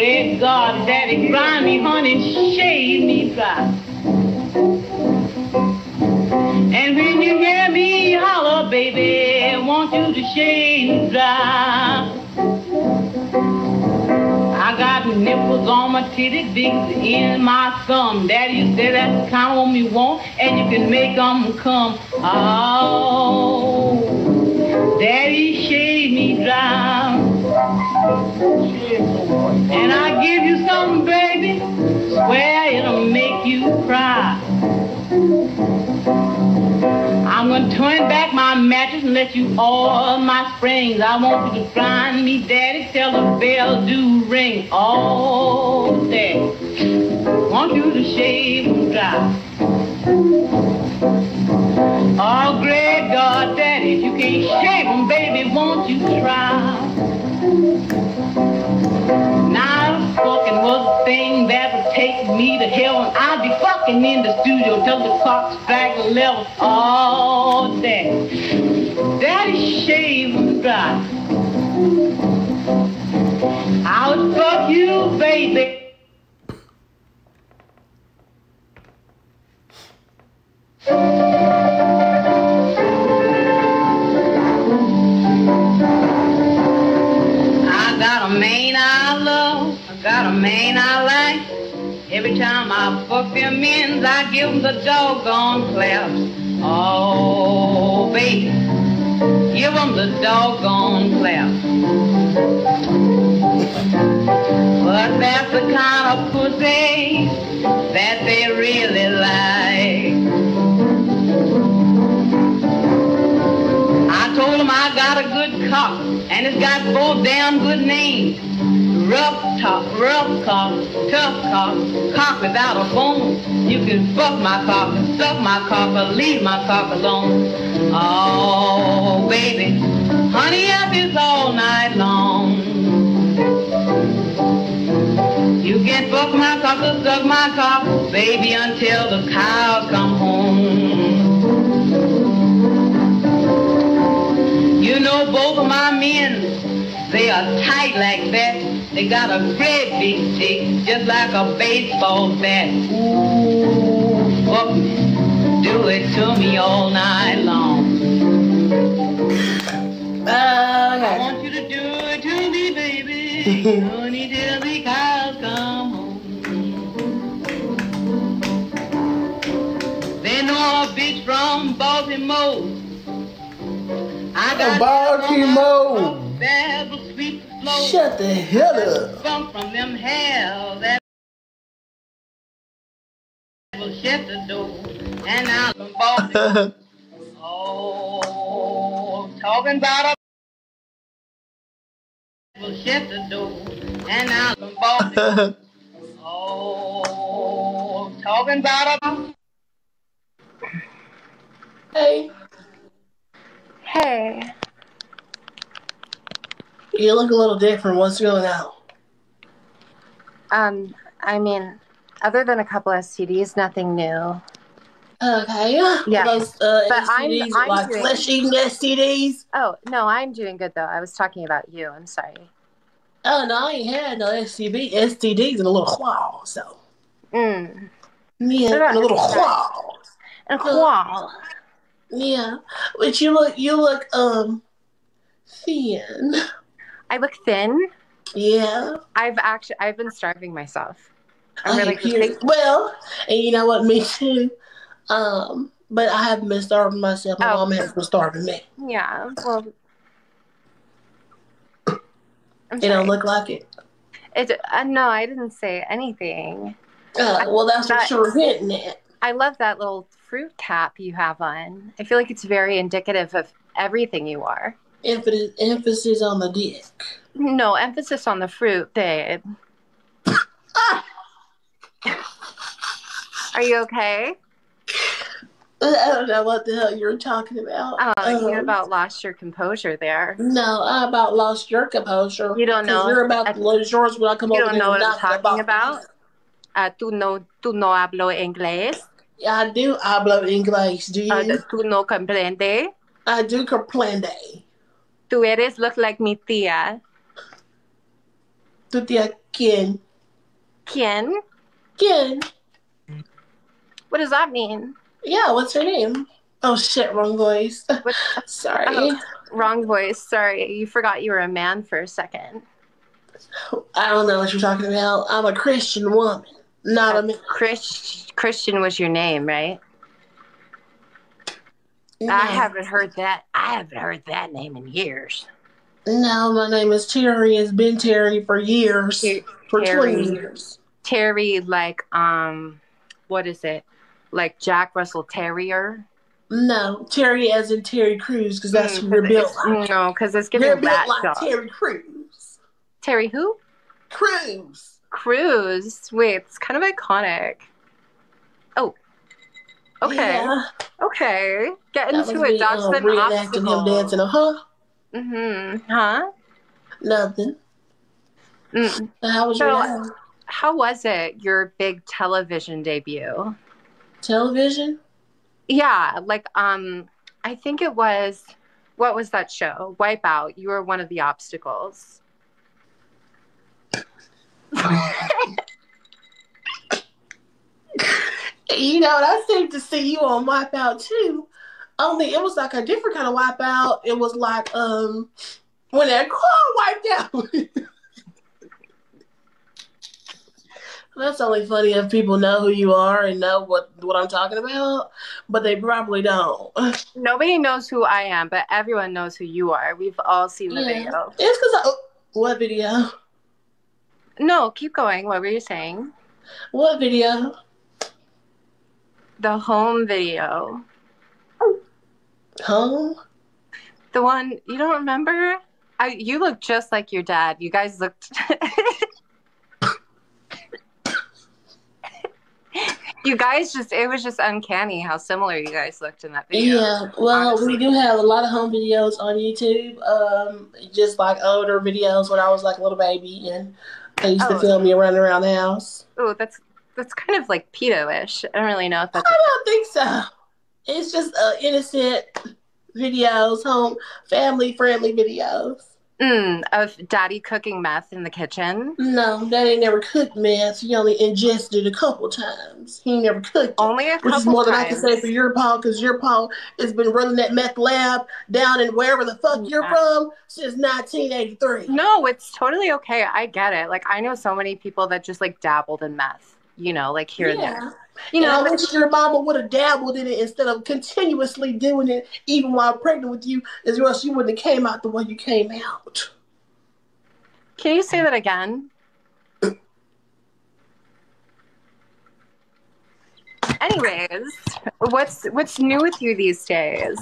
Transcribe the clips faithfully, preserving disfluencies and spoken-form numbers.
great God, Daddy, grind me, honey, shave me dry. And when you hear me holler, baby, I want you to shave me dry. I got nipples on my titty, big in my thumb. Daddy, you say that's the kind of woman you want, and you can make them come. Oh, Daddy, shave me dry. And I give you something, baby, swear it'll make you cry. I'm gonna turn back my mattress and let you oil my springs. I want you to find me, Daddy, till the bell do ring. Oh, Daddy, want you to shave them dry. Oh, great God, Daddy, if you can't shave them, baby, won't you try? Now, fucking was a thing that would take me to hell, and I'd be fucking in the studio till the clock strike eleven. Oh, Daddy, Daddy, shave them dry. I would fuck you, baby. I got a man I love, I got a man I like. Every time I fuck them ends, I give them the doggone claps. Oh, baby, give them the doggone claps. But that's the kind of pussy that they really like. I told them I got a good cock, and it's got four damn good names. Rough top, rough cock, tough cock, cock without a bone. You can fuck my cock and suck my cock or leave my cock alone. Oh, baby, honey up is all night long. You can fuck my cock or suck my cock, baby, until the cows come home. You know both of my men, they are tight like that. They got a great big dick, just like a baseball bat. Ooh, fuck me, do it to me all night long. Uh, okay. I want you to do it to me, baby. Honey, till the cows come home. They know a bitch from Baltimore. I got Baltimore. that will sweep the floor. Shut the hell up. Come from them hell that will shut the door. And now I'm Baltimore. Oh, talking about a will shut the door. And now I'm Baltimore. Oh, talking about a Hey. Hey. You look a little different. What's going on? Um, I mean, other than a couple S T Ds, nothing new. Okay. Yeah. Those uh, But I'm- S T Ds, I'm like doing- flesh-eating S T Ds. Oh, no, I'm doing good, though. I was talking about you. I'm sorry. Oh, no, I ain't had no S T D, S T Ds in a little while, so. Mm. Yeah, in a little while. And qual. Yeah. But you look, you look, um, thin. I look thin. Yeah. I've actually, I've been starving myself. I'm I really hear- Well, and you know what, me too. Um, but I haven't been starving myself. My Oh. mom has been starving me. Yeah, well. I'm It don't sorry. look like it. It, uh, no, I didn't say anything. Uh, well, that's what That- you were hinting at. I love that little fruit cap you have on. I feel like it's very indicative of everything you are. Emphasis, emphasis on the dick. No, emphasis on the fruit, babe. Ah! Are you okay? I don't know what the hell you were talking about. Oh, you Um, about lost your composure there. No, I about lost your composure. You don't 'Cause know. You're about I- to lose yours when I come You over don't there know and what I'm knock the talking bottom. about? Uh, tú no, tú no hablo inglés. Yeah, I do hablo inglés. Do you? Uh, tú no comprende. I do comprende. Tú eres look like mi tía. Tu tía quién? Quién? ¿Quién? What does that mean? Yeah, what's her name? Oh shit, wrong voice. What? Sorry. Oh, wrong voice. Sorry, you forgot you were a man for a second. I don't know what you're talking about. I'm a Christian woman, not a man. Chris, Christian was your name, right? No. I haven't heard that. I haven't heard that name in years. No, my name is Terry. It's been Terry for years. Ter- for Terry. twenty years. Terry, like, um, what is it? Like Jack Russell Terrier? No, Terry as in Terry Crews, because that's Mm, who you're built it's- like. No, because it's giving You're built rat like dog. Terry Crews. Terry who? Crews. Crews. Wait, it's kind of iconic. Oh. Okay. Yeah. Okay. Get That into was it. me, Dodge um, them reenacting him obstacles. dancing. Uh huh. Mm-hmm. Huh? Nothing. Mm. How was So, your day? how was it, your big television debut? Television? Yeah, like, um, I think it was, what was that show? Wipeout. You were one of the obstacles. You know, I seem to see you on Wipeout too. Only it was like a different kind of Wipeout. It was like um when that car wiped out. That's only funny if people know who you are and know what what I'm talking about, but they probably don't. Nobody knows who I am, but everyone knows who you are. We've all seen the Yeah. video. It's because I, oh, what video? No, keep going. What were you saying? What video? The home video. Home? The one, you don't remember? I, you look just like your dad. You guys looked... You guys just, it was just uncanny how similar you guys looked in that video. Yeah, well, honestly. we do have a lot of home videos on YouTube, um, just like older videos when I was like a little baby, and they used Oh. to film me running around the house. Oh, that's that's kind of like pedo-ish. I don't really know if I that's... don't think so. It's just uh, innocent videos, home, family-friendly videos. Mm, of daddy cooking meth in the kitchen. No, that ain't never cooked meth. He only ingested it a couple times. He ain't never cooked it. Only a couple Which is more than I times. can say for your paw, because your paw has been running that meth lab down in wherever the fuck you're Yeah. from since nineteen eighty-three. No, it's totally okay. I get it. Like, I know so many people that just like dabbled in meth, you know, like here and there. You and know, I but- wish your mama would have dabbled in it instead of continuously doing it, even while pregnant with you, as well as you wouldn't have came out the way you came out. Can you say that again? Anyways, what's what's new with you these days?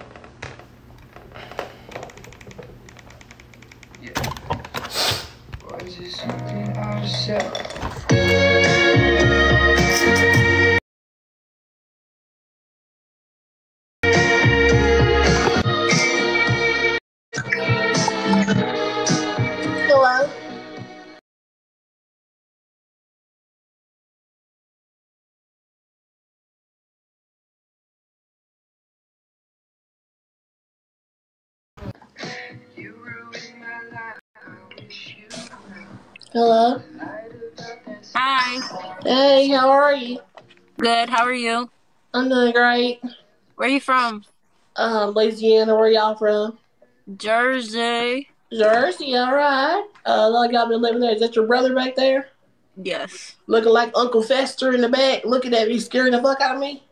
Or is it something out of self? Hello? You ruined my life. I wish you Hello? lied about that. Hi. Hey, how are you? Good. How are you? I'm doing great. Where are you from? Um, Louisiana, where y'all from? Jersey. Jersey, all right. Uh, like y'all been living there. Is that your brother back there? Yes. Looking like Uncle Fester in the back, looking at me, scaring the fuck out of me?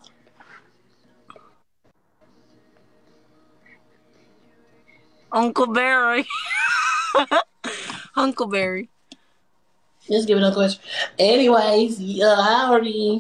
Uncle Barry. Uncle Barry. Just give it a question. Anyways, uh, how old are you?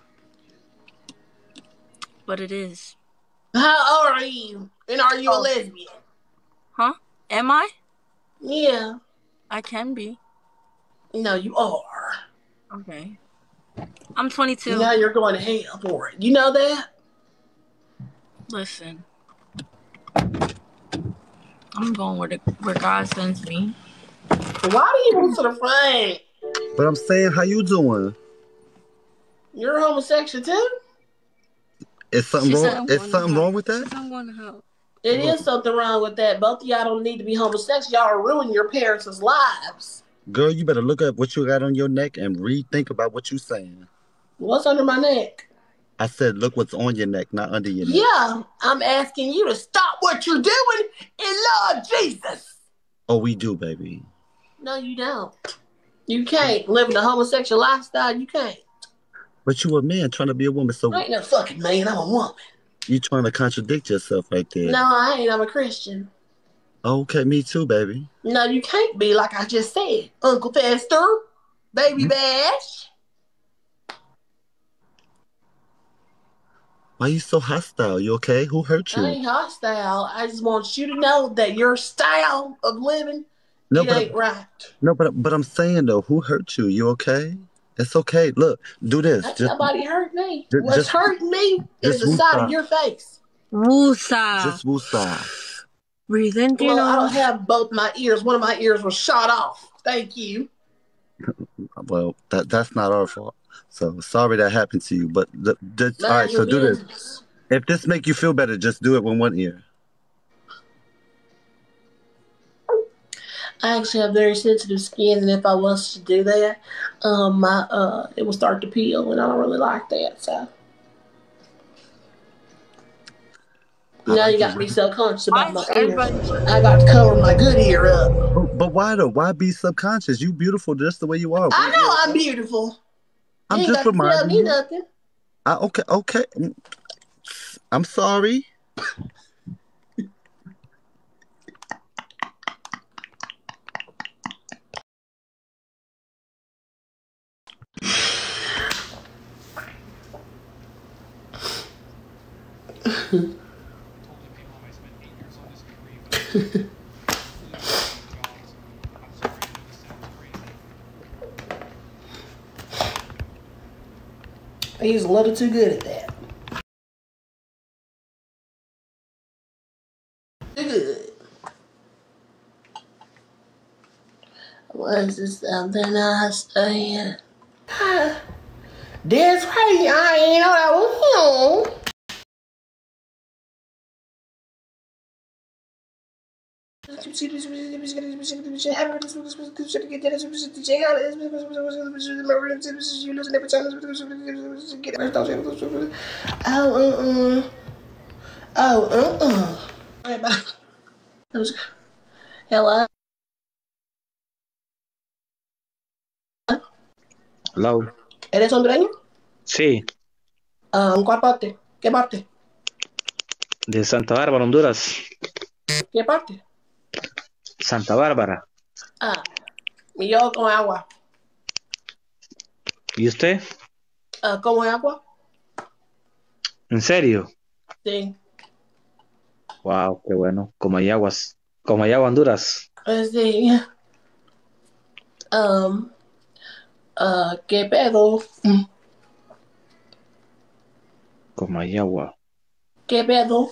But it is. How old are you? And are you a Oh. lesbian? Huh? Am I? Yeah. I can be. No, you are. Okay. I'm twenty-two. Now you're going to hell for it. You know that? Listen. I'm going where the where God sends me. Why do you move to the front? But I'm saying, how you doing? You're homosexual too? Is something She said wrong? I'm Is going to something hell. wrong with She that? said I'm going to hell. It is something wrong with that. Both of y'all don't need to be homosexual. Y'all are ruining your parents' lives. Girl, you better look up what you got on your neck and rethink about what you saying. What's under my neck? I said, look what's on your neck, not under your neck. Yeah, I'm asking you to stop what you're doing and love Jesus. Oh, we do, baby. No, you don't. You can't. Living a homosexual lifestyle, you can't. But you a man trying to be a woman, so I ain't no fucking man, I'm a woman. you trying to contradict yourself right there. No, I ain't. I'm a Christian. Okay, me too, baby. No, you can't be, like I just said. Uncle Fester, Baby Hmm? Bash. Why you so hostile? You okay? Who hurt I you? ain't hostile. I just want you to know that your style of living, No, it but ain't right. no, but but I'm saying though, who hurt you? You okay? It's okay. Look, do this. Ain't Just nobody hurt me. ju- What's just hurting me is just the side of woosah. your face. Woosah. Just woosah. Breathe in through your Well, I don't nose. have both my ears. One of my ears was shot off. Thank you. Well, that that's not our fault. So sorry that happened to you. But the, the, all right, Mind so your do this. business. If this make you feel better, just do it with one ear. I actually have very sensitive skin, and if I was to do that, um, my uh, it will start to peel, and I don't really like that. So I now you like got it. me subconscious Why about my is ear. everybody? I got to cover my good ear up. But, but why though? Why be subconscious? You beautiful just the way you are. I One know ear I'm enough. beautiful. You I'm ain't just got to tell reminding me you. nothing. I, okay, okay. Mm, I'm sorry. He's a little too good at that. Too good. Was this something I say? That's right. I ain't know that was him. Oh, uh-uh. Oh, uh-uh. Alright, bye. That was- Hello? Hello. ¿Eres hondureño? Sí, Um, ¿cuál parte? ¿Qué parte? de Santa Bárbara, Honduras. ¿Qué parte? Santa Bárbara. Ah, y yo con agua. ¿Y usted? Ah, ¿cómo es agua? ¿En serio? Sí. Wow, qué bueno. Como hay aguas. Como hay agua, Honduras. Eh, Sí. Um, ah, ¿qué pedo? Como hay agua. ¿Qué pedo?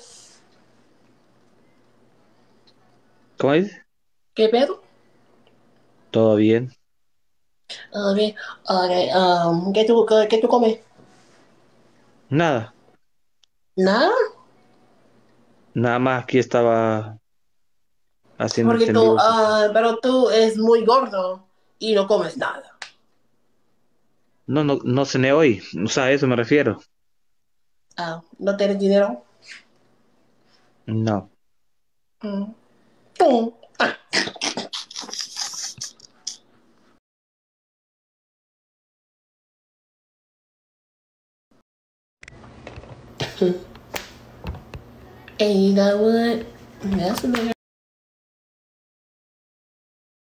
¿Cómo dice? ¿Qué pedo? ¿Todo bien? Ah, bien. Okay, um, ¿qué tú, qué, qué tú comes? Nada. Nada. Nada más aquí estaba haciendo Porque este en tú, vivo. ah, pero tú es muy gordo y no comes nada. No, no, no cené hoy. O sea, a eso me refiero. Ah, ¿no tienes dinero? No. Mm. Pum. Ah. And you know what? That's a